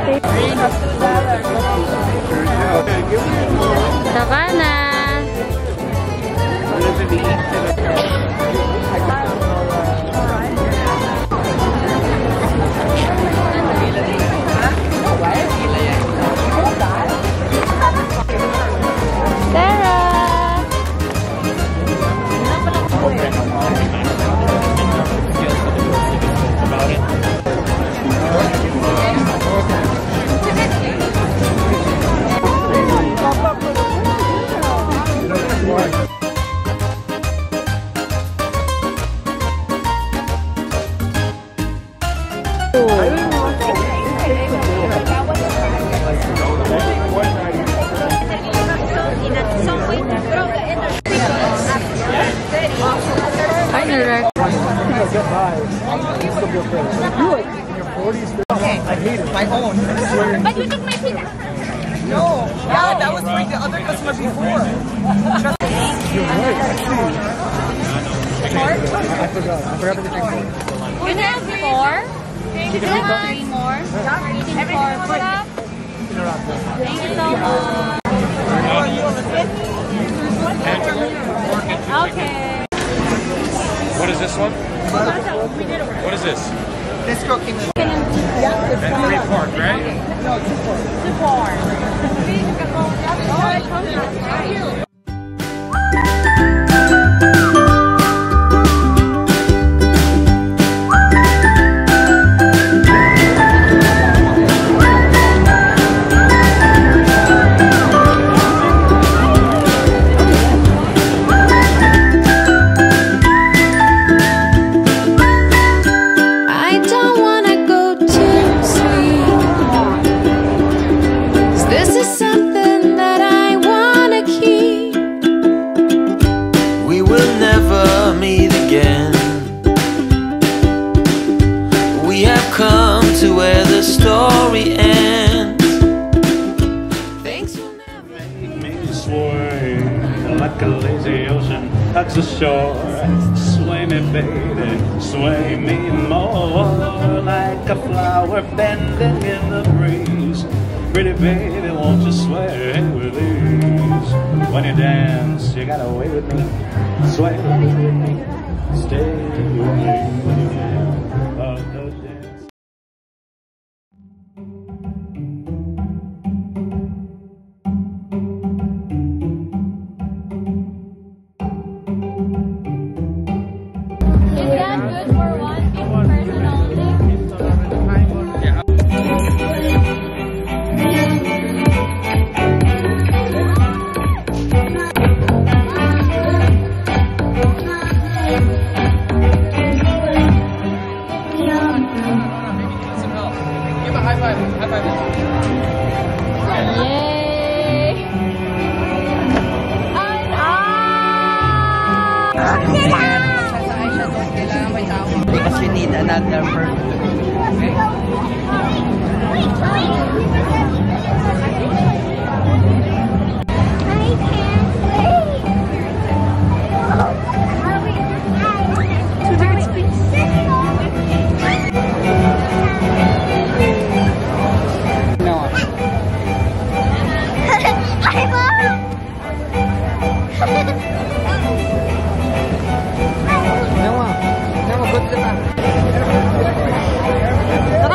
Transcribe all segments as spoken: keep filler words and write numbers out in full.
Tara na! I hate it. My own. But you took my pizza. No. Yeah, that was for the other customer before. Trust me. You're right. Actually. Four? I forgot. I forgot to take four. You have four? Thank you so much. Three more. Eating four. Put up. Thank you so much. Okay. What is this one? What is this? This girl came in. And three pork, right? No, two pork. Two pork. Come to where the story ends. Thanks for never make me sway like a lazy ocean hugs the shore. Sway me, baby, sway me more, like a flower bending in the breeze. Pretty baby, won't you sway with ease? When you dance, you gotta wait with me, sway with me, stay with me when you dance. Oh, no dance. Because you need another person. Okay? Tara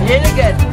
Hit again.